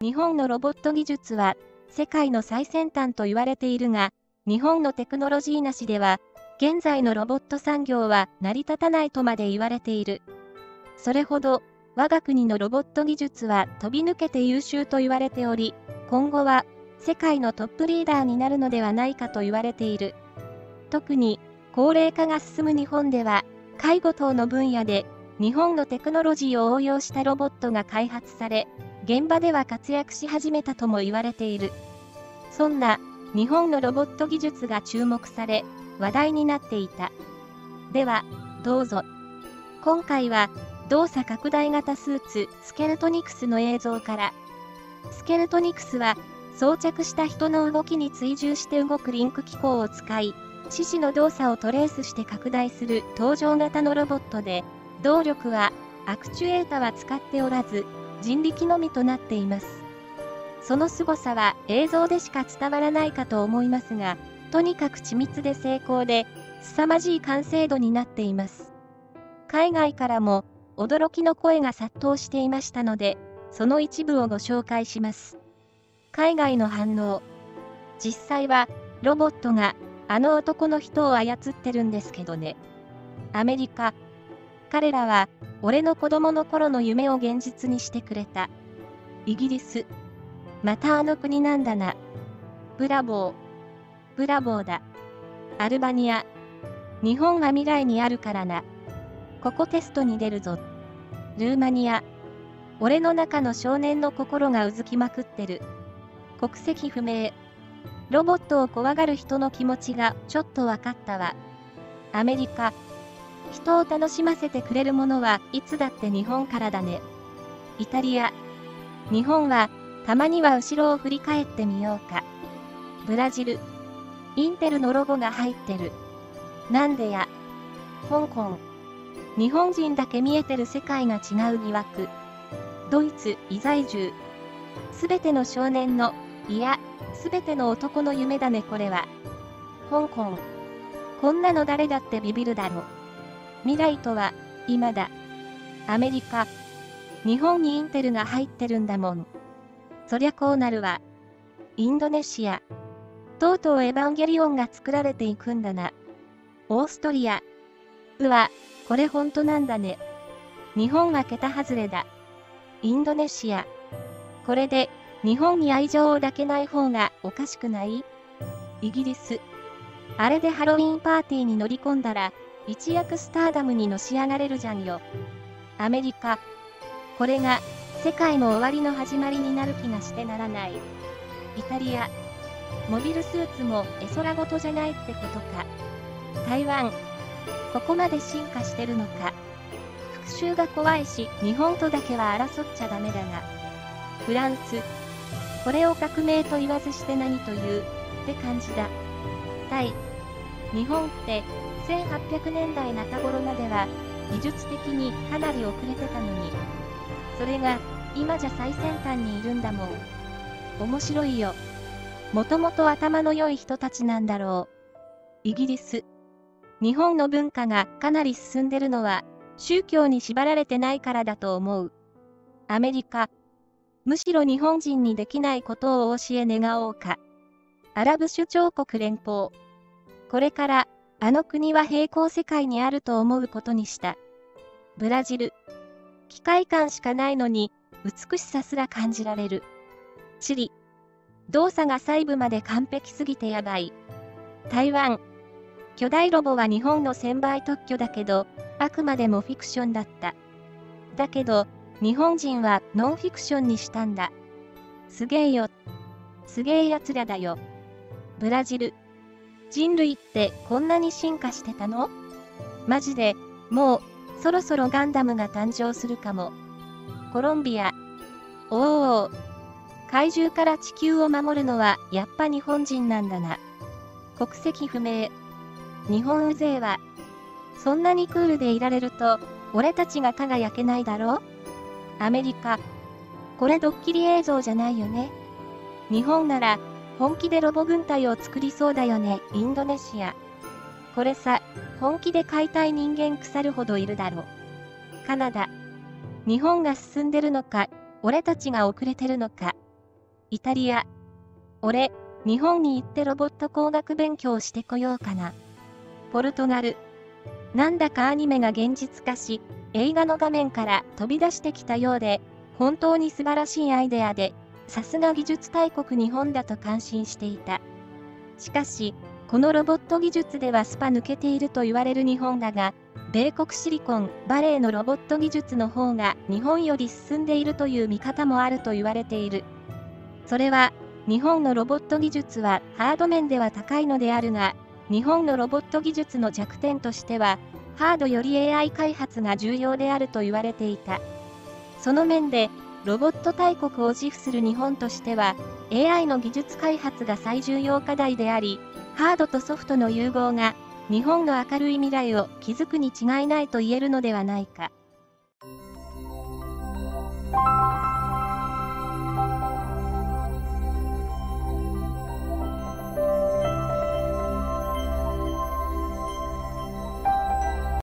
日本のロボット技術は世界の最先端と言われているが、日本のテクノロジーなしでは、現在のロボット産業は成り立たないとまで言われている。それほど、我が国のロボット技術は飛び抜けて優秀と言われており、今後は世界のトップリーダーになるのではないかと言われている。特に、高齢化が進む日本では、介護等の分野で、日本のテクノロジーを応用したロボットが開発され、現場では活躍し始めたとも言われている。そんな、日本のロボット技術が注目され、話題になっていた。では、どうぞ。今回は、動作拡大型スーツ、スケルトニクスの映像から。スケルトニクスは、装着した人の動きに追従して動くリンク機構を使い、四肢の動作をトレースして拡大する搭乗型のロボットで、動力はアクチュエータは使っておらず、人力のみとなっています。その凄さは映像でしか伝わらないかと思いますが、とにかく緻密で精巧で、凄まじい完成度になっています。海外からも驚きの声が殺到していましたので、その一部をご紹介します。海外の反応。実際は、ロボットがあの男の人を操ってるんですけどね。アメリカ。彼らは、俺の子供の頃の夢を現実にしてくれた。イギリス。またあの国なんだな。ブラボー。ブラボーだ。アルバニア。日本は未来にあるからな。ここテストに出るぞ。ルーマニア。俺の中の少年の心がうずきまくってる。国籍不明。ロボットを怖がる人の気持ちがちょっとわかったわ。アメリカ。人を楽しませてくれるものはいつだって日本からだね。イタリア。日本はたまには後ろを振り返ってみようか。ブラジル。インテルのロゴが入ってる。なんでや。香港。日本人だけ見えてる世界が違う疑惑。ドイツ、異在住。すべての少年の、いや、すべての男の夢だねこれは。香港。こんなの誰だってビビるだろ。未来とは、今だ。アメリカ。日本にインテルが入ってるんだもん。そりゃこうなるわ。インドネシア。とうとうエヴァンゲリオンが作られていくんだな。オーストリア。うわ、これほんとなんだね。日本は桁外れだ。インドネシア。これで、日本に愛情を抱けない方がおかしくない？イギリス。あれでハロウィンパーティーに乗り込んだら、一躍スターダムにのし上がれるじゃんよ。アメリカ。これが、世界の終わりの始まりになる気がしてならない。イタリア。モビルスーツも絵空事じゃないってことか。台湾。ここまで進化してるのか。復讐が怖いし、日本とだけは争っちゃダメだな。フランス。これを革命と言わずして何という、って感じだ。タイ。日本って、1800年代中頃までは、技術的にかなり遅れてたのに。それが、今じゃ最先端にいるんだもん。面白いよ。もともと頭の良い人たちなんだろう。イギリス。日本の文化がかなり進んでるのは、宗教に縛られてないからだと思う。アメリカ。むしろ日本人にできないことをお教え願おうか。アラブ首長国連邦。これから、あの国は平行世界にあると思うことにした。ブラジル。機械感しかないのに、美しさすら感じられる。チリ。動作が細部まで完璧すぎてやばい。台湾。巨大ロボは日本の1000倍特許だけど、あくまでもフィクションだった。だけど、日本人はノンフィクションにしたんだ。すげえよ。すげえ奴らだよ。ブラジル。人類ってこんなに進化してたの？マジで、もう、そろそろガンダムが誕生するかも。コロンビア。おー。怪獣から地球を守るのはやっぱ日本人なんだな。国籍不明。日本勢は、そんなにクールでいられると、俺たちが輝けないだろ？アメリカ。これドッキリ映像じゃないよね。日本なら、本気でロボ軍隊を作りそうだよね。インドネシア。これさ、本気で飼いたい人間腐るほどいるだろ。カナダ。日本が進んでるのか、俺たちが遅れてるのか。 イタリア。俺、日本に行ってロボット工学勉強してこようかな。ポルトガル。なんだかアニメが現実化し、映画の画面から飛び出してきたようで、本当に素晴らしいアイデアで、さすが技術大国日本だと感心していた。しかし、このロボット技術ではスパ抜けていると言われる日本だが、米国シリコンバレーのロボット技術の方が日本より進んでいるという見方もあると言われている。それは、日本のロボット技術はハード面では高いのであるが、日本のロボット技術の弱点としては、ハードより AI 開発が重要であると言われていた。その面で、ロボット大国を自負する日本としては、AI の技術開発が最重要課題であり、ハードとソフトの融合が、日本の明るい未来を築くに違いないと言えるのではないか。